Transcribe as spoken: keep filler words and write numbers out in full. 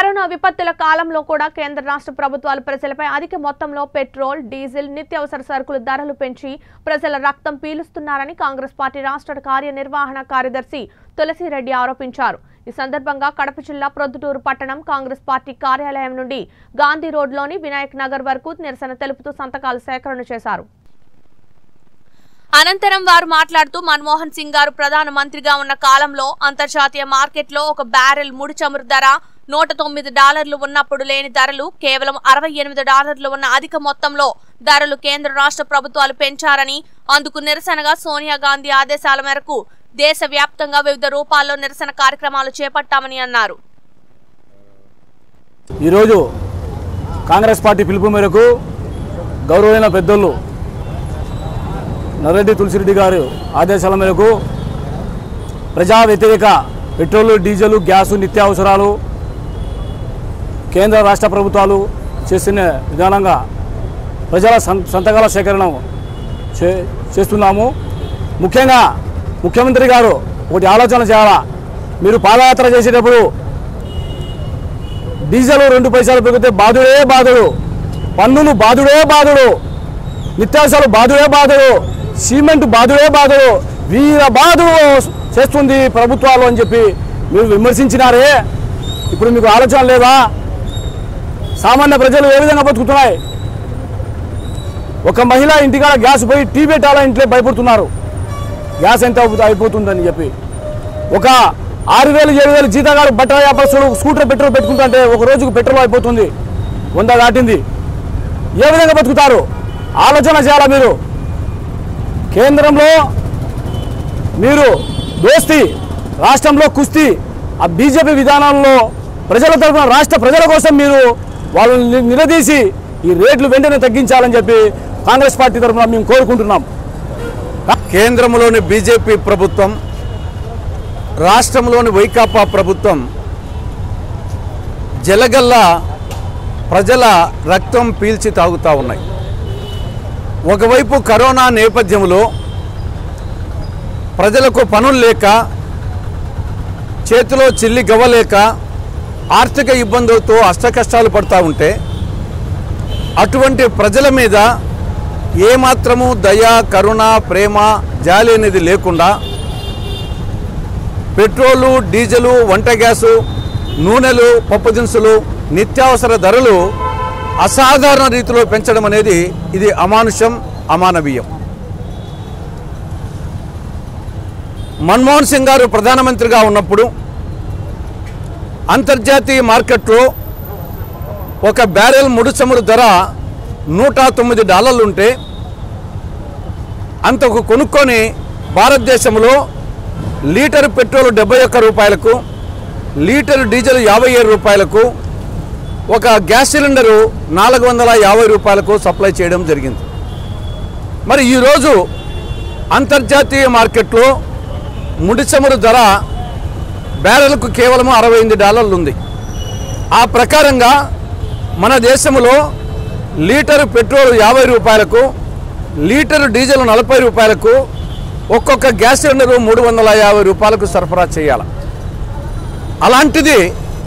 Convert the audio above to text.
Corona విపత్తుల కాలంలో కూడా కేంద్ర రాష్ట్ర ప్రభుత్వాలు ప్రజలపై అధిక మొత్తంలో పెట్రోల్, డీజిల్, నిత్యావసర సరుకుల ధరలు పెంచి ప్రజల రక్తం పీలుస్తున్నారని కాంగ్రెస్ పార్టీ రాష్ట్ర కార్యనిర్వహణ కార్యదర్శి తులసిరెడ్డి ఆరోపించారు. ఈ సందర్భంగా కడప జిల్లా ప్రొద్దుటూరు పట్టణం కాంగ్రెస్ పార్టీ కార్యాలయం నుండి గాంధీ రోడ్లోని వినాయక్ నగర్ వరకు నిరసన తెలుపుతూ సంతకాలు సేకరణ చేశారు. అనంతరం వారు మాట్లాడుతూ మన్మోహన్ సింగ్ గారు ప్రధాన మంత్రిగా ఉన్న కాలంలో అంతర్జాతీయ మార్కెట్లో ఒక బ్యారెల్ ముడి చమురు ధర నూట తొమ్మిది డాలర్లు ఉన్నప్పుడు లేని ధరలు కేవలం అరవై ఎనిమిది డాలర్లు ఉన్న అధిక మొత్తంలో ధరలు కేంద్ర రాష్ట్ర ప్రభుత్వాలు పెంచారని, అందుకు నిరసనగా సోనియా గాంధీ ఆదేశాల మేరకు దేశవ్యాప్తంగా వివిధ రూపాల్లో నిరసన కార్యక్రమాలు చేపట్టామని అన్నారు. ఈరోజు కాంగ్రెస్ పార్టీ పిలుపు మేరకు గౌరవైన పెద్దలు నర్రెడ్డి తులసిరెడ్డి గారు ఆదేశాల మేరకు ప్రజా వ్యతిరేక పెట్రోలు, డీజిల్, గ్యాసు, నిత్యావసరాలు కేంద్ర రాష్ట్ర ప్రభుత్వాలు చేస్తున్న విధానంగా ప్రజల సంతకాల సేకరణ చేస్తున్నాము. ముఖ్యంగా ముఖ్యమంత్రి గారు ఒకటి ఆలోచన చేయాలా. మీరు పాదయాత్ర చేసేటప్పుడు డీజిల్ రెండు పైసలు పెరిగితే బాధుడే బాధుడు, పన్నులు బాధుడే బాధుడు, నిత్యావసరాలు బాధుడే బాధుడు, సిమెంట్ బాధుడే బాధుడు, వీర బాధుడు చేస్తుంది ప్రభుత్వాలు అని చెప్పి మీరు విమర్శించినారే. ఇప్పుడు మీకు ఆలోచన లేదా? సామాన్య ప్రజలు ఏ విధంగా బతుకుతున్నాయి? ఒక మహిళ ఇంటికాడ గ్యాస్ పోయి టీ పెట్టాలా ఇంట్లో భయపడుతున్నారు, గ్యాస్ ఎంత అయిపోతుందని చెప్పి. ఒక ఆరు వేలు ఏడు వేలు జీతగాడు బట్టల వ్యాపారస్తులు స్కూటర్ పెట్రోల్ పెట్టుకుంటుంటే ఒక రోజుకు పెట్రోల్ అయిపోతుంది, వంద దాటింది. ఏ విధంగా బతుకుతారు? ఆలోచన చేయాలా మీరు. కేంద్రంలో మీరు దోస్తీ, రాష్ట్రంలో కుస్తీ. ఆ బీజేపీ విధానాల్లో ప్రజల తరఫున రాష్ట్ర ప్రజల కోసం మీరు వాళ్ళని నిలదీసి ఈ రేట్లు వెంటనే తగ్గించాలని చెప్పి కాంగ్రెస్ పార్టీ తరఫున మేము కోరుకుంటున్నాం. కేంద్రంలోని బీజేపీ ప్రభుత్వం, రాష్ట్రంలోని వైకాపా ప్రభుత్వం జలగల్లా ప్రజల రక్తం పీల్చి తాగుతూ ఉన్నాయి. ఒకవైపు కరోనా నేపథ్యంలో ప్రజలకు పనులు లేక, చేతిలో చిల్లి గవ్వలేక ఆర్థిక ఇబ్బందులతో అష్టకష్టాలు పడుతూ ఉంటే, అటువంటి ప్రజల మీద ఏమాత్రము దయ, కరుణ, ప్రేమ, జాలి అనేది లేకుండా పెట్రోలు, డీజిలు, వంట గ్యాసు, నూనెలు, పప్పు దినుసులు, నిత్యావసర ధరలు అసాధారణ రీతిలో పెంచడం అనేది ఇది అమానుషం, అమానవీయం. మన్మోహన్ సింగ్ గారు ప్రధానమంత్రిగా ఉన్నప్పుడు అంతర్జాతీయ మార్కెట్లో ఒక బ్యారెల్ ముడి చమురు ధర నూట తొమ్మిది డాలర్లు ఉంటే అంతకు కొనుక్కొని భారతదేశంలో లీటరు పెట్రోల్ డెబ్బై ఒక్క రూపాయలకు, లీటరు డీజిల్ యాభై ఏడు రూపాయలకు, ఒక గ్యాస్ సిలిండరు నాలుగు వందల యాభై రూపాయలకు సప్లై చేయడం జరిగింది. మరి ఈరోజు అంతర్జాతీయ మార్కెట్లో ముడి చమురు ధర బ్యారెల్కు కేవలం అరవై ఎనిమిది డాలర్లు ఉంది. ఆ ప్రకారంగా మన దేశంలో లీటరు పెట్రోల్ యాభై రూపాయలకు, లీటరు డీజిల్ నలభై రూపాయలకు, ఒక్కొక్క గ్యాస్ సిలిండరు మూడు వందల యాభై రూపాయలకు సరఫరా చేయాలి. అలాంటిది